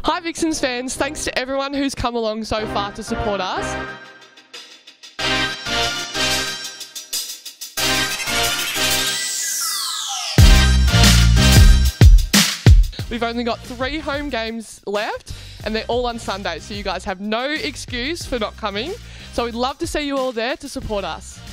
Hi Vixens fans, thanks to everyone who's come along so far to support us. We've only got 3 home games left and they're all on Sunday, so you guys have no excuse for not coming. So we'd love to see you all there to support us.